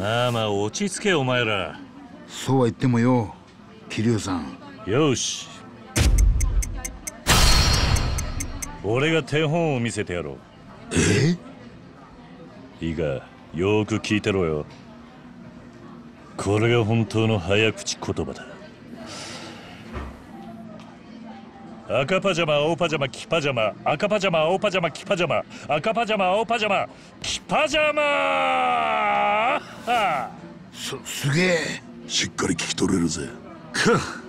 まあまあ落ち着けお前ら。 そうは言ってもよ、桐生さん。 よし、俺が手本を見せてやろう。いいか、よーく聞いてろよ。これが本当の早口言葉だ。赤パジャマ、青パジャマ、黄パジャマ、赤パジャマ、青パジャマ、黄パジャマ、赤パジャマ、青パジャマ、黄パジャマ。 すげえ。 しっかり聞き取れるぜ。 くっ。